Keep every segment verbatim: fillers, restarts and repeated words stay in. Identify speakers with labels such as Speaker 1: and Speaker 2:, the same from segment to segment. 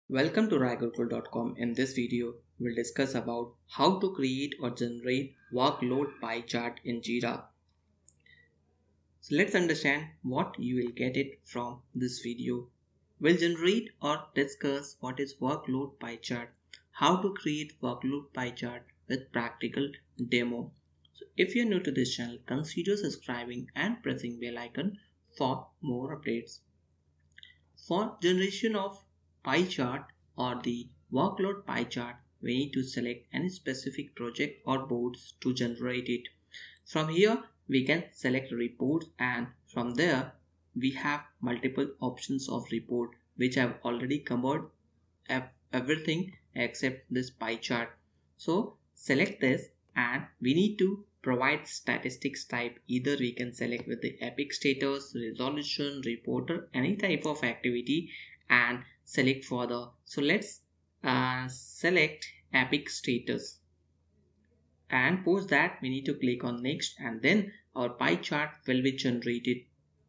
Speaker 1: Welcome to Workload dot com. In this video, we'll discuss about how to create or generate workload pie chart in Jira. So let's understand what you will get it from this video. We'll generate or discuss what is workload pie chart, how to create workload pie chart with practical demo. So if you're new to this channel, consider subscribing and pressing bell icon for more updates. For generation of pie chart or the workload pie chart, we need to select any specific project or boards to generate it. From here, we can select reports, and from there, we have multiple options of report which I've already covered everything except this pie chart. So select this, and we need to provide statistics type. Either we can select with the epic status, resolution, reporter, any type of activity, and select for the. So let's uh, select epic status, and post that we need to click on next, and then our pie chart will be generated.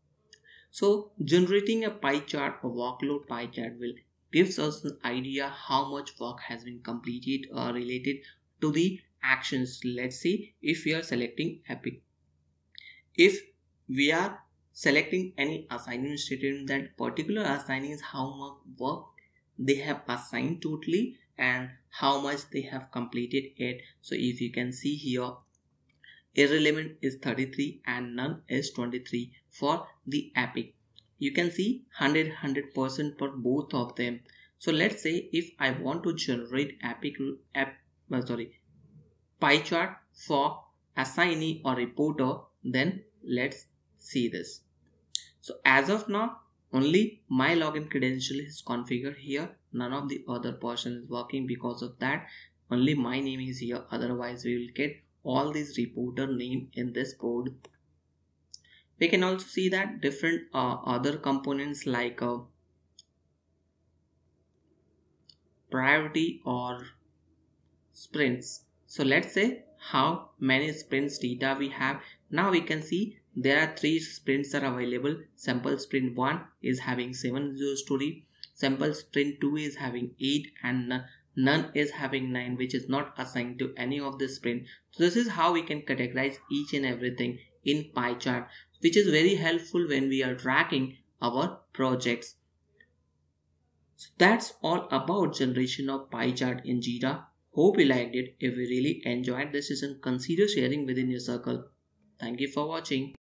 Speaker 1: So generating a pie chart or workload pie chart will gives us an idea how much work has been completed or related to the actions. Let's see if we are selecting epic. If we are selecting any assignment statement, that particular assignee is how much work they have assigned totally and how much they have completed it. So if you can see here, irrelevant is thirty-three and none is twenty-three for the epic. You can see one hundred one hundred percent for both of them. So let's say if I want to generate epic ep, uh, sorry pie chart for assignee or reporter, then let's see this. So as of now, only my login credential is configured here. None of the other person is working. Because of that, only my name is here. Otherwise, we will get all these reporter name in this board. We can also see that different uh, other components like uh, priority or sprints. So let's say how many sprints data we have. Now we can see there are three sprints are available. Sample sprint one is having seven user story, sample sprint two is having eight, and none is having nine, which is not assigned to any of the sprint. So this is how we can categorize each and everything in pie chart, which is very helpful when we are tracking our projects. So that's all about generation of pie chart in Jira. Hope you liked it. If you really enjoyed this session, consider sharing within your circle. Thank you for watching.